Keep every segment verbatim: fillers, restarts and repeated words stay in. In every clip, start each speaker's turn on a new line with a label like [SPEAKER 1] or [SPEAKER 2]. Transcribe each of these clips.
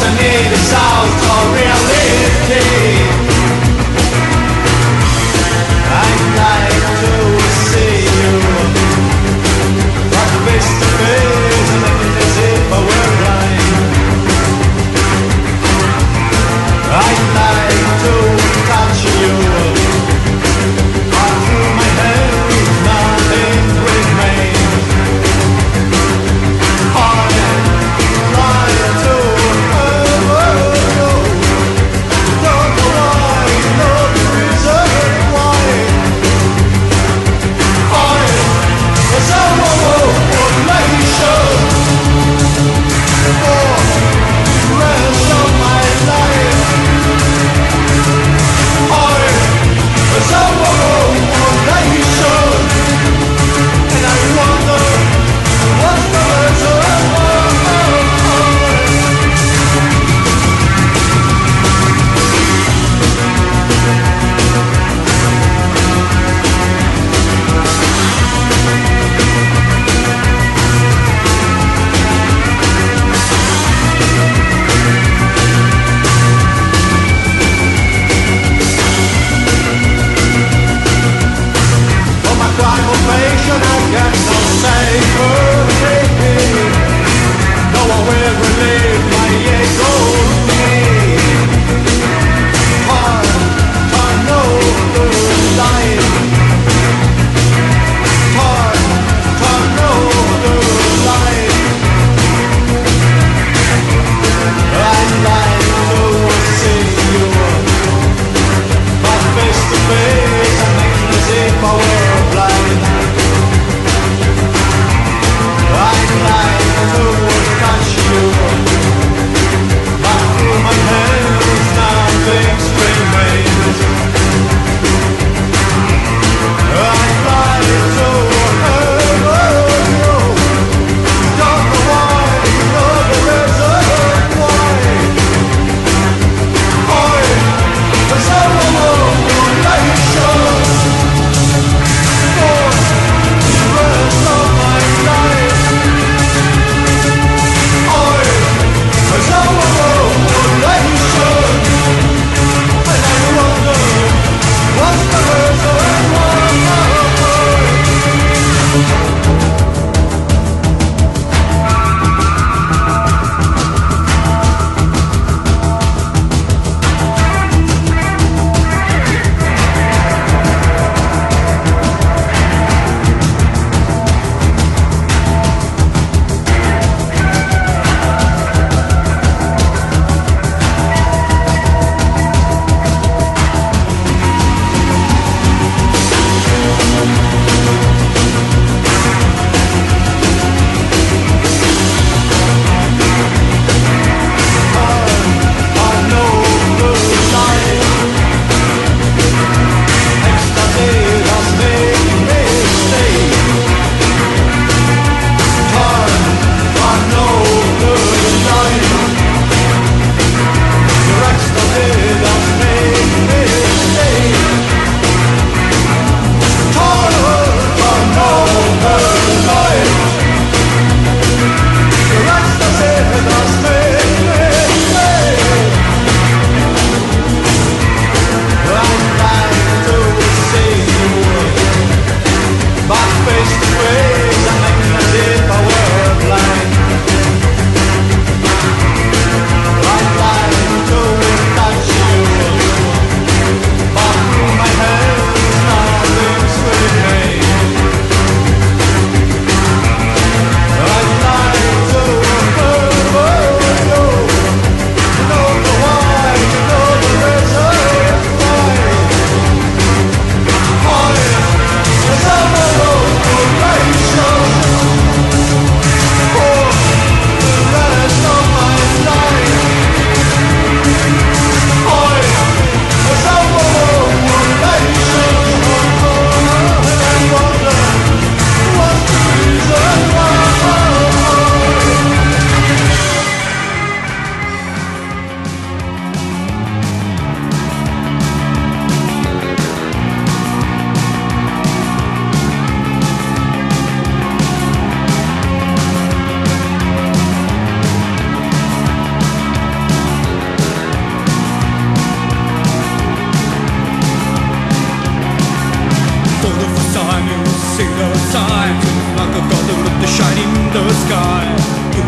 [SPEAKER 1] need is out of reality. I'd like to see you, but face to face, and make it as if I were blind. I'd like to touch you, but through my hands nothing remains. I'd like to, oh, oh, oh.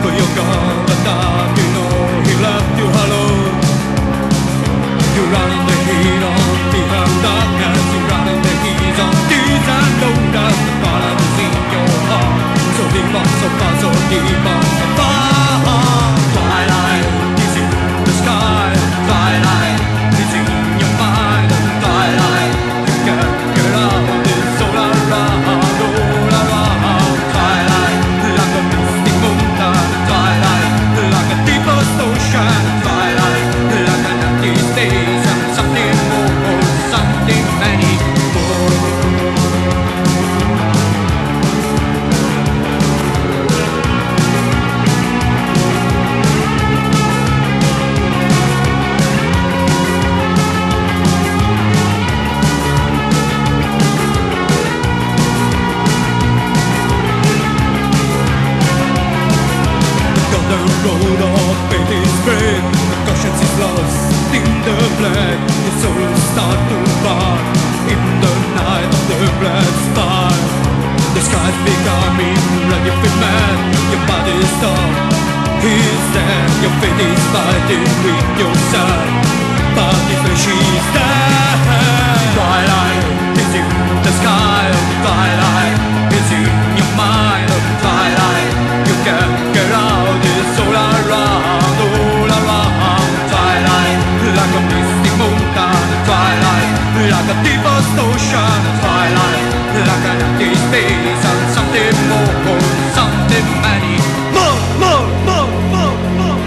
[SPEAKER 1] For you're gone, but now you know he left you alone. You run in the heat on behind darkness. You run in the heat on these and loaders. The fire is in your heart. So deep on, so far, so deep on, so far. Twilight is in the sky. Twilight is in your mind. Twilight, you can't get out of this all around, all around. Twilight, like a mystic moonlight. Twilight, like a deepest ocean. Twilight, like an empty space and something more, something many more. The road of fate is great. The conscience is lost in the black. The soul starts to burn in the night of the black star. The sky's becoming ready for man. Your body is done, he's dead. Your fate is fighting with yourself, but if she's dead. Twilight is in the sky. Twilight is in your mind. Twilight, you can't get out. It's all around, all around. Twilight, like a misty mountain. Twilight, like a deepest ocean. Twilight, like an empty space and something more, something many more, more, more, more, more.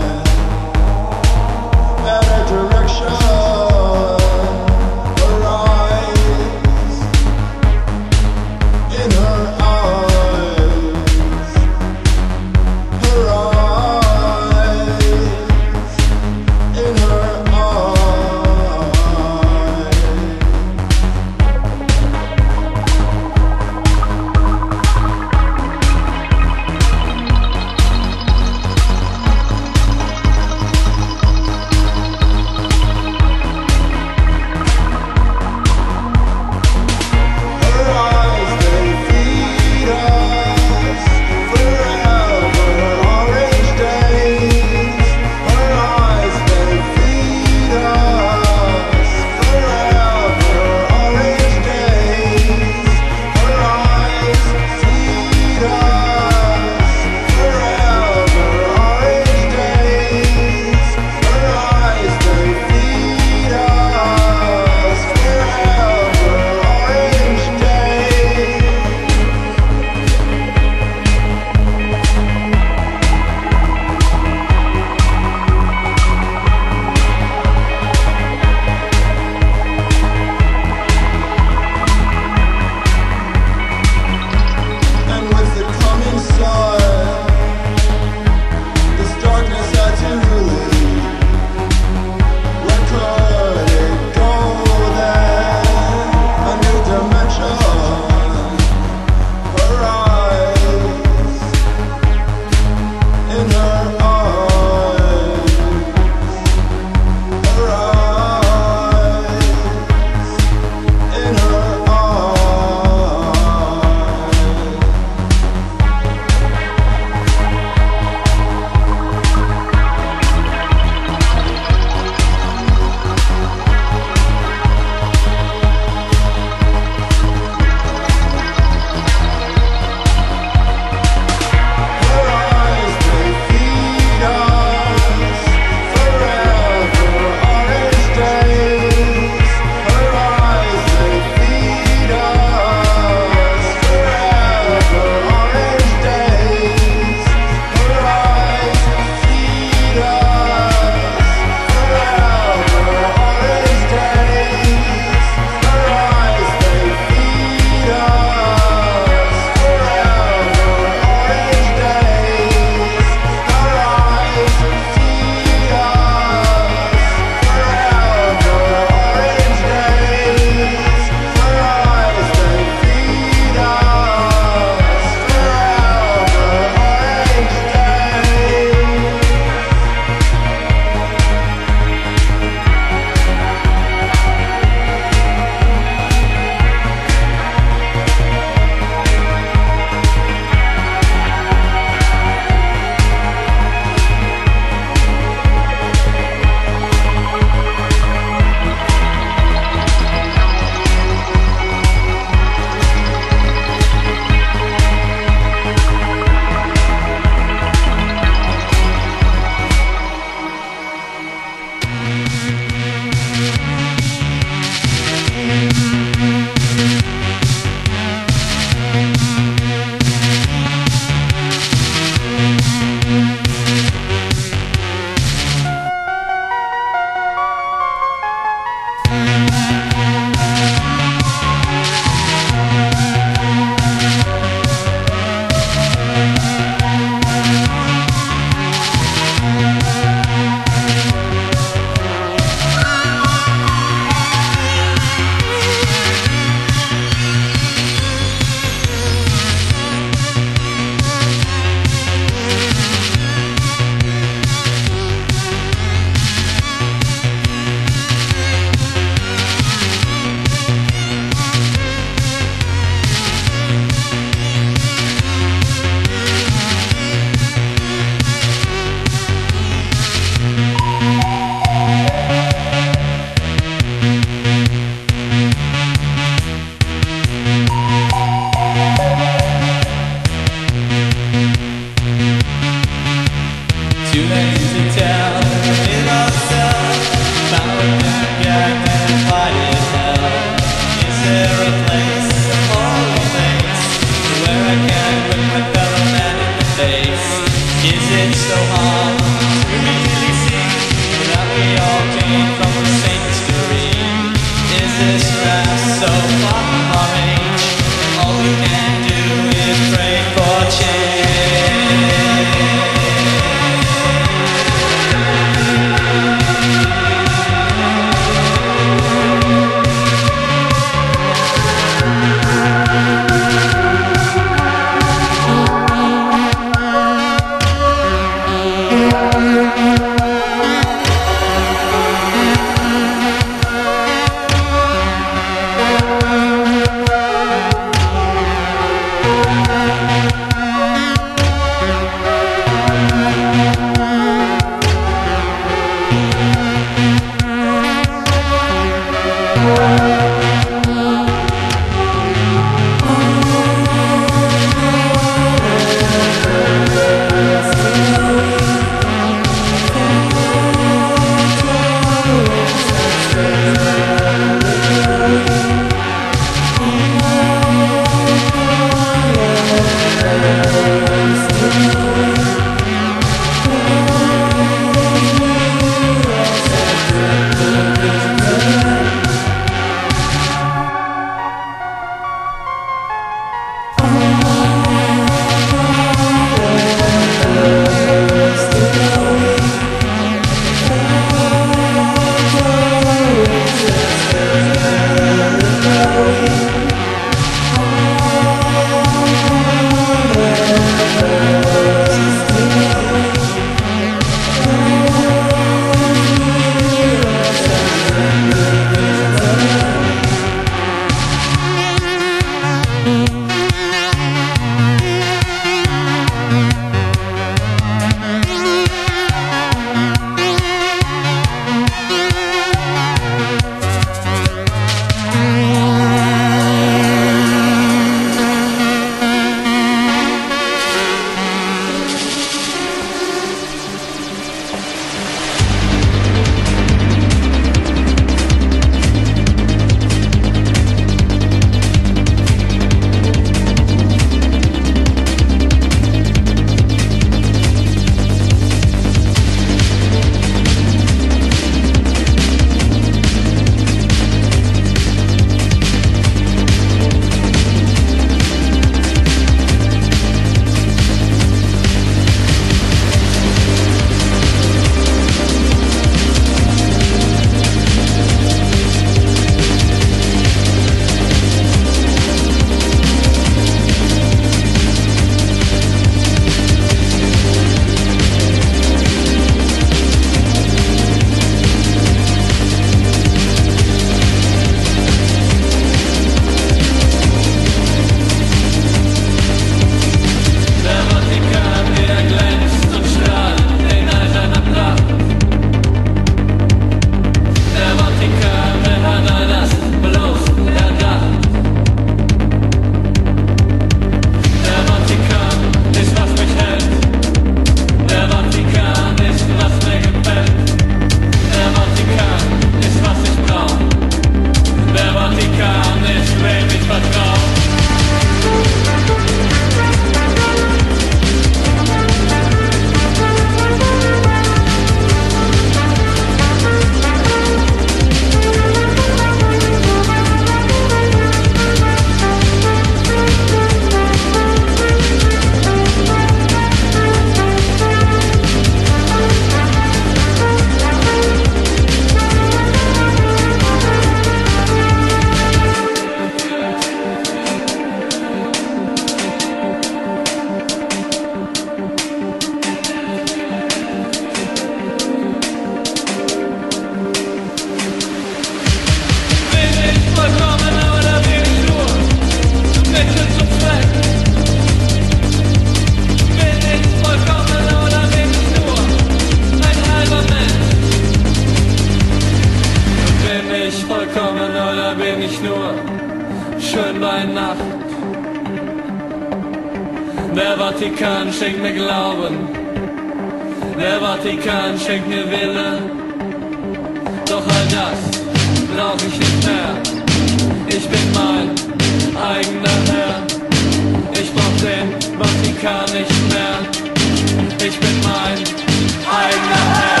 [SPEAKER 2] Der Vatikan schenkt mir Glauben, der Vatikan schenkt mir Wille. Doch all das brauch ich nicht mehr. Ich bin mein eigener Herr. Ich brauch den Vatikan nicht mehr. Ich bin mein eigener Herr.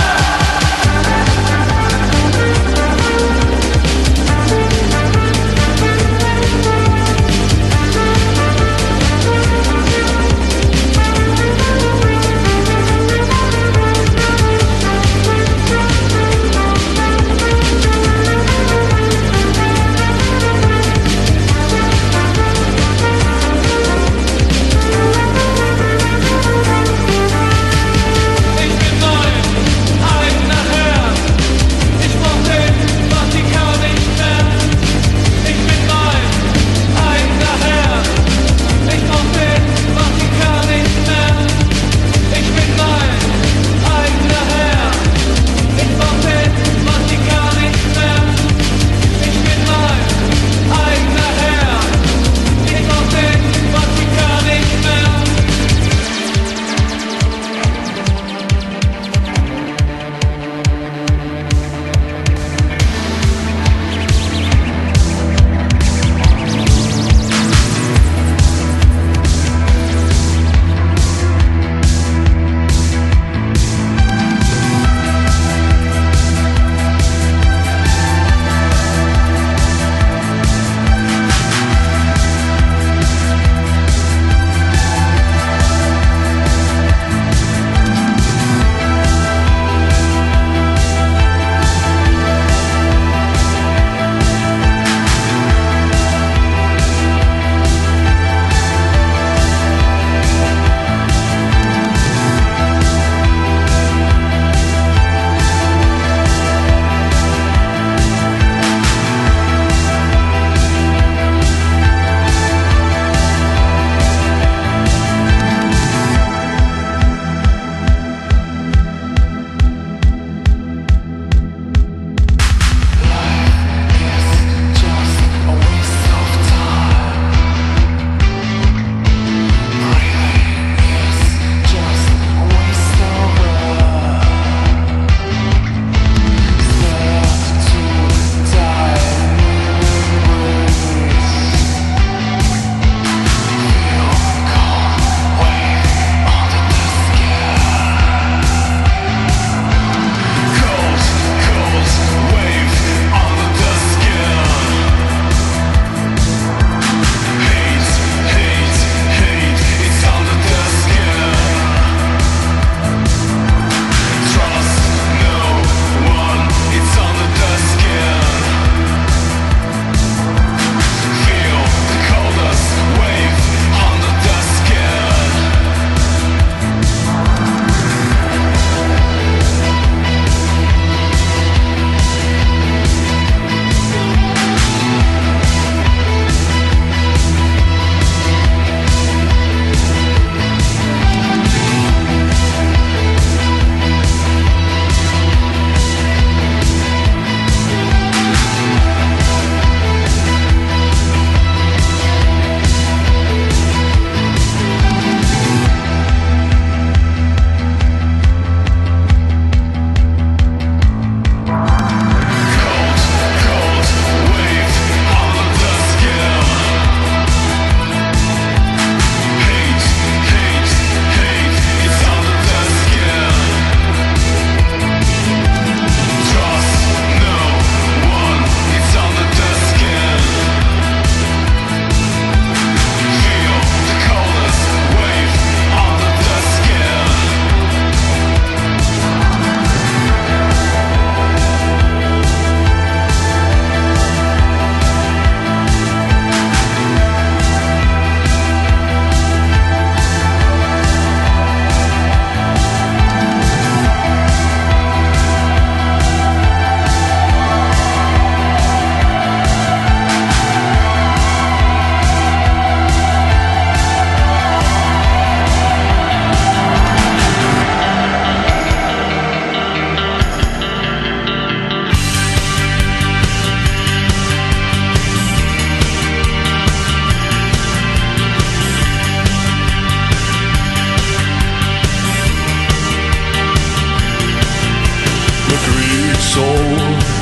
[SPEAKER 3] soul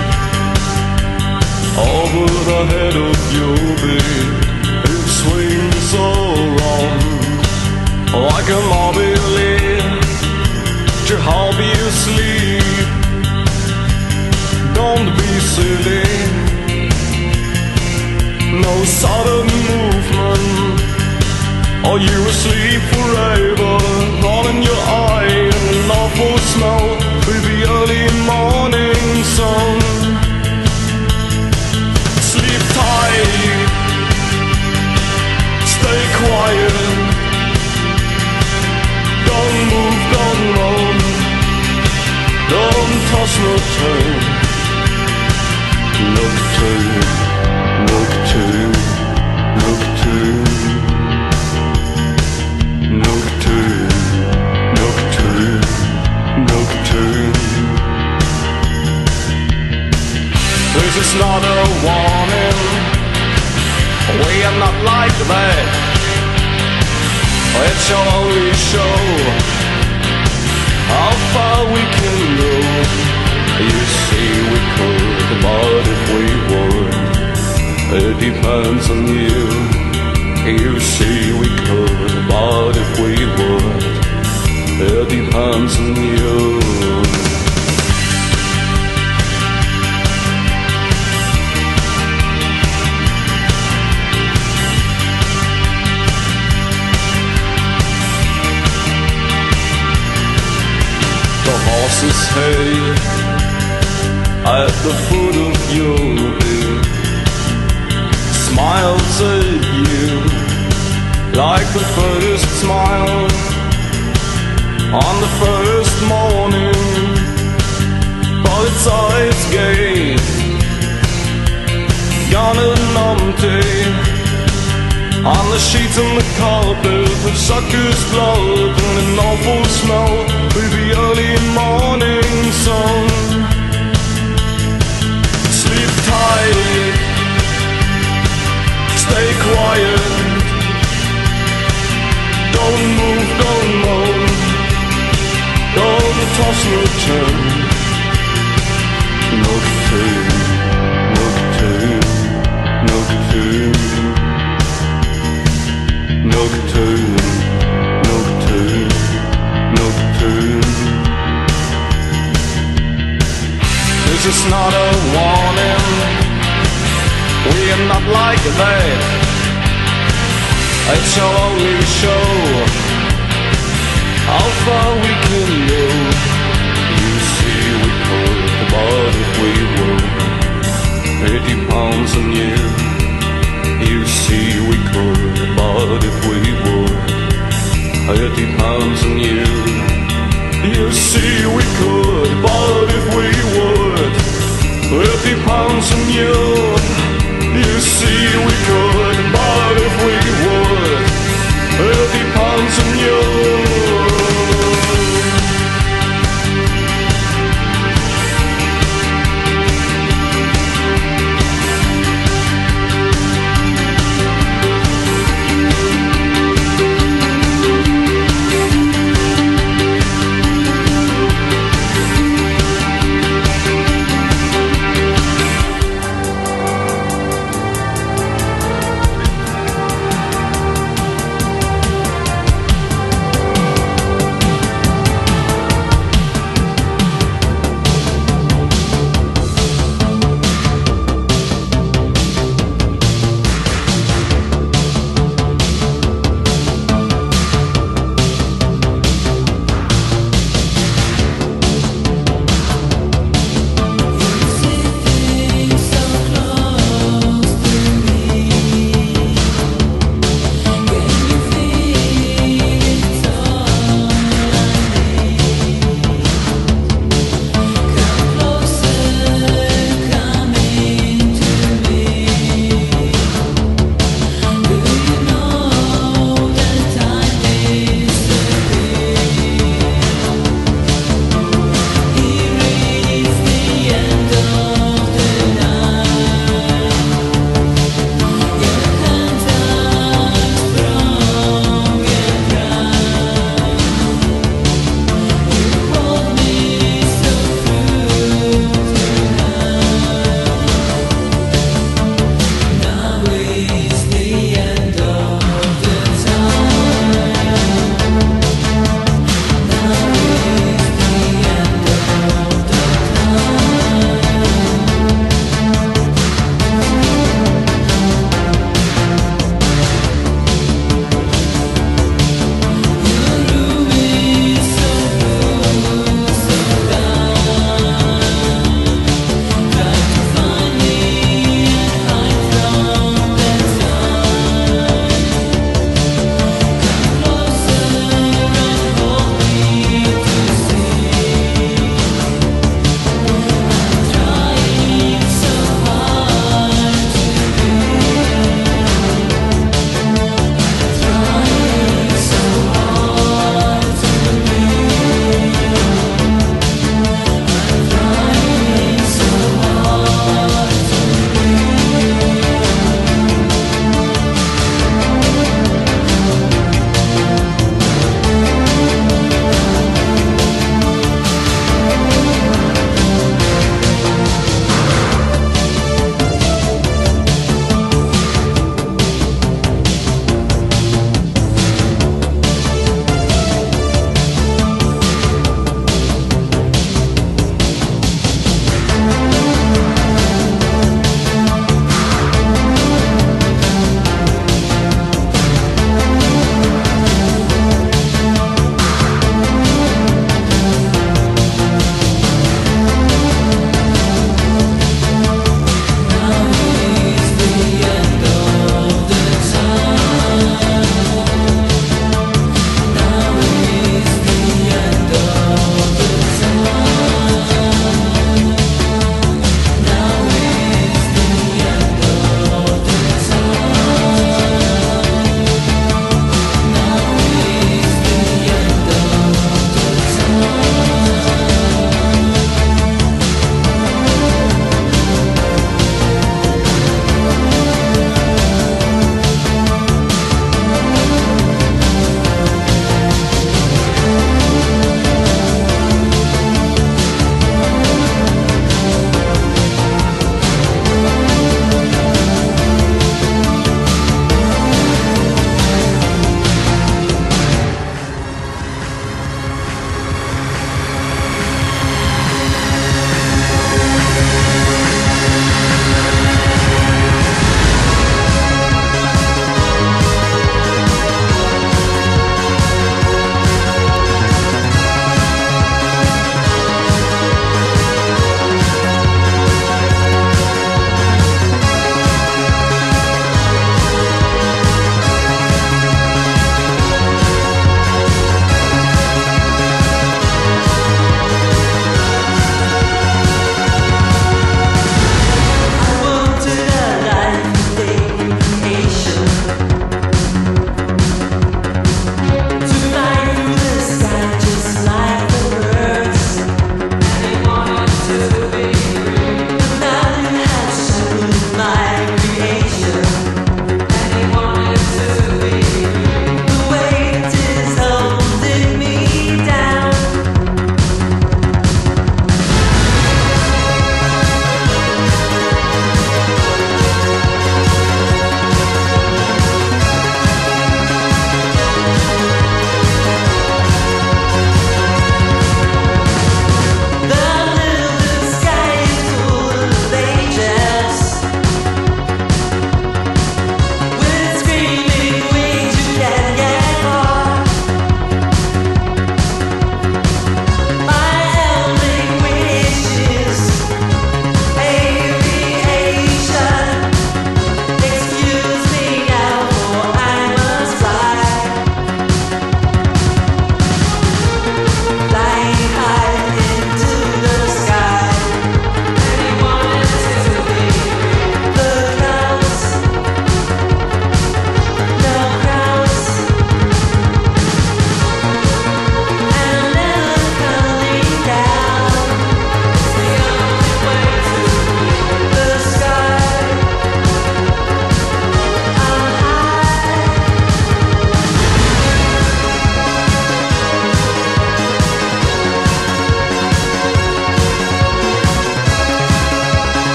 [SPEAKER 3] over the head of your bed. It swings around like a mobile to help you sleep. Don't be silly, no sudden movement, or you will sleep forever. All in your eye and an awful smell with the early morning sun. Sleep tight, stay quiet, don't move, don't moan, don't toss no turn. Nocturne, Nocturne, Nocturne, Nocturne, Nocturne, Nocturne. This is not a warning, we are not like that. It shall only show how far we can go. You see we could, but if we would, it depends on you. You see we could, but if we would, it depends on you. The horse's hay at the foot of your bed smiles at you like the first smile on the first morning, but its eyes gaze gone and empty on the sheets and the carpet of sucker's blood and an awful smell with the early morning sun. Sleep tight, stay quiet, don't move, don't moan, don't toss no turn. Nocturne, Nocturne, Nocturne, Nocturne, Nocturne, Nocturne. This is not a warning, we are not like that. It shall only show how far we can go. You see we could, but if we would, it depends on you. You see we could, but if we would, it depends on you. You see we could, but if we would, it depends on you. You see we could, but if we would, it depends on you.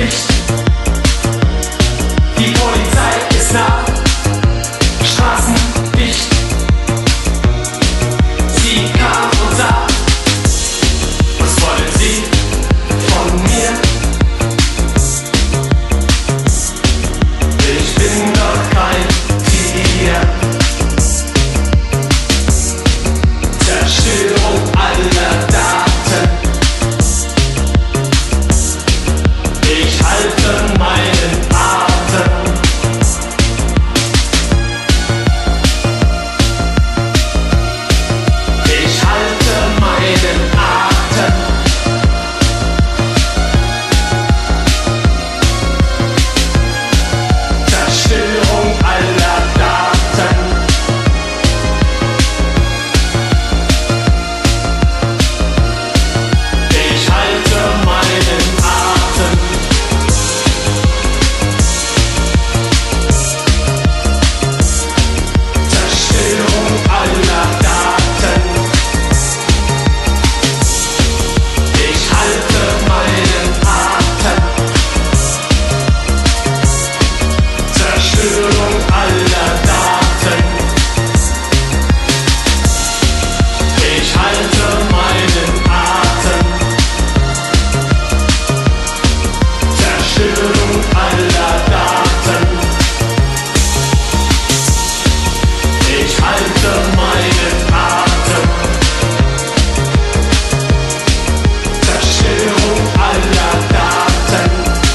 [SPEAKER 4] Licht. Die Polizei ist nah, Straßen dicht. Sie kam und sah, was wollen Sie von mir? Ich bin doch kein Tier. Zerstörung aller Daten. Ich halte meinen Atem. Ich halte meinen Atem. Zerstörung aller Daten. Ich halte meinen Atem. Zerstörung aller Daten. Ich halte meinen Atem. Zerstörung aller Daten. Ich halte meinen Atem. Zerstörung aller Daten. Ich halte meinen Atem. Zerstörung aller Daten.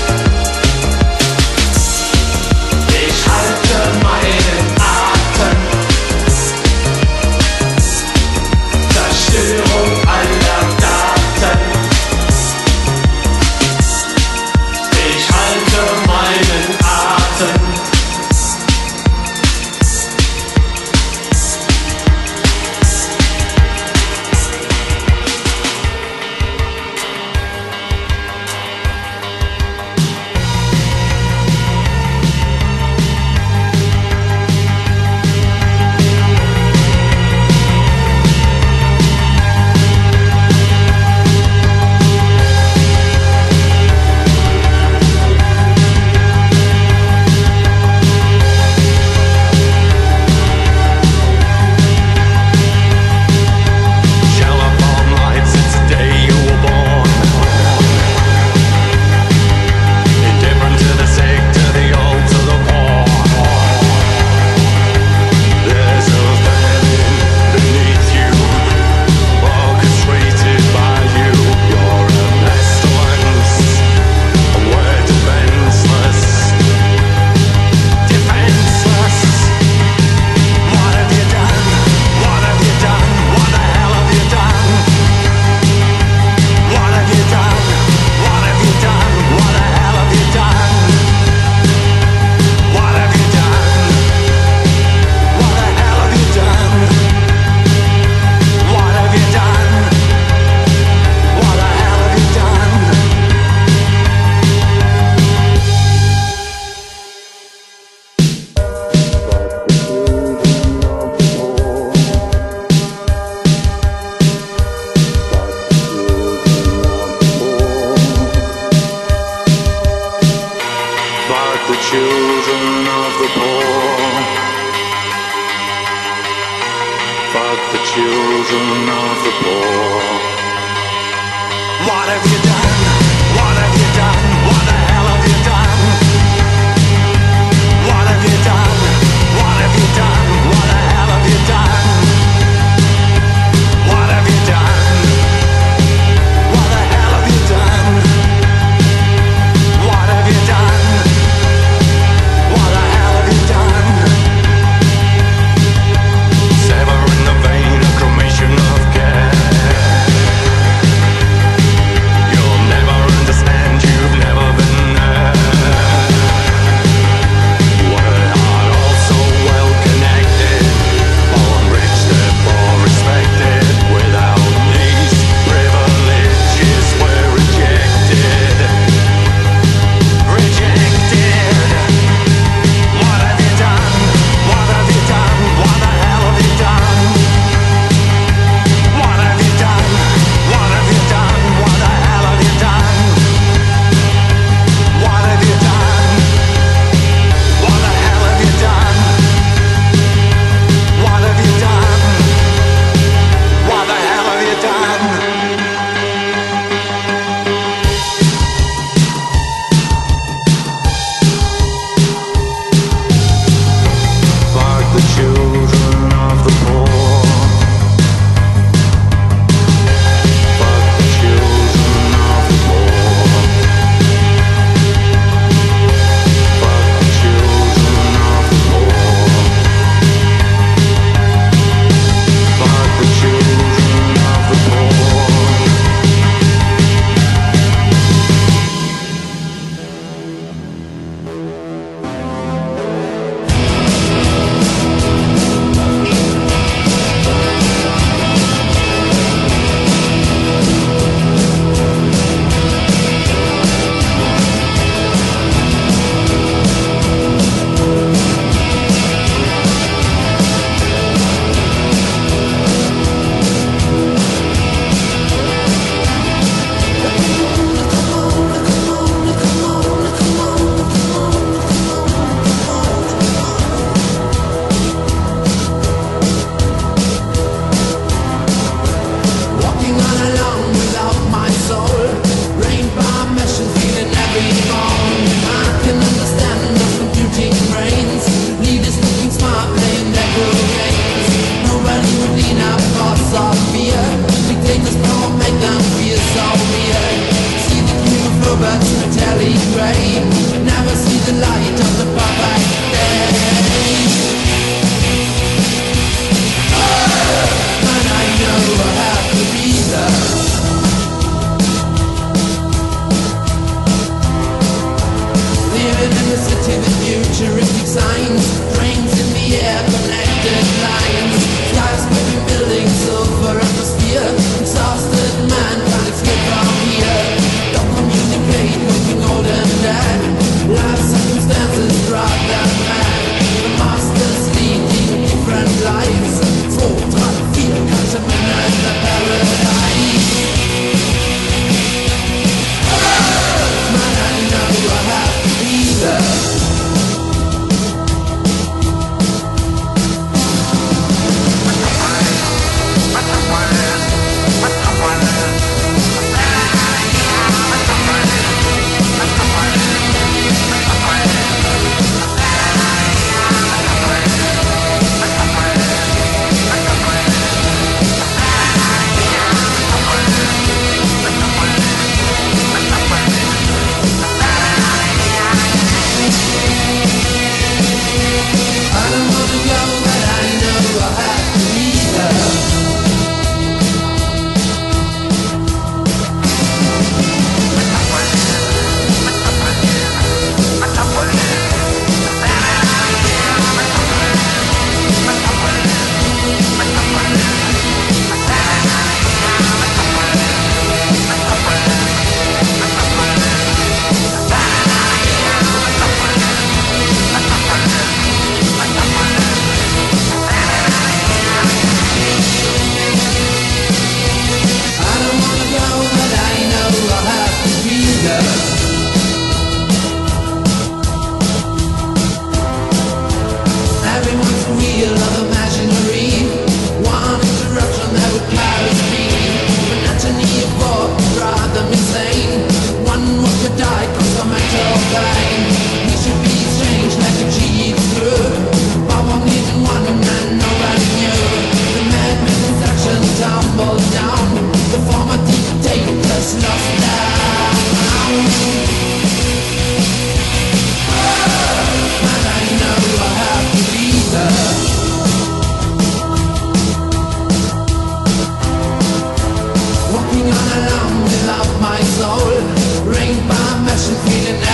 [SPEAKER 4] Ich halte meinen Atem. Zerstörung aller Daten. Ich halte meinen Atem.
[SPEAKER 3] Fuck the children of the poor. Fuck the children of the poor.
[SPEAKER 5] What have you done? What have you done? What the hell have you done? What have you done? What have you done? What the hell have you done? What have you done? What the hell have you done? What have you done? What the hell have you done?
[SPEAKER 3] Severing the vein, a cremation of care. You're
[SPEAKER 6] robots in a telly grey, never see the light of the perfect day. Oh, and I know I have to be there. Living in the city with futuristic signs, trains in the air, connected lines, skyscraping buildings, silver atmosphere, exhausted man can't escape from here. Don't communicate, looking old and dead, life circumstances drive them mad. The masters leading different lives, float on the field, catch a man at the paradise. Oh, man, I know I have to be there. Walking on alone without my soul, rained by mesh and feeling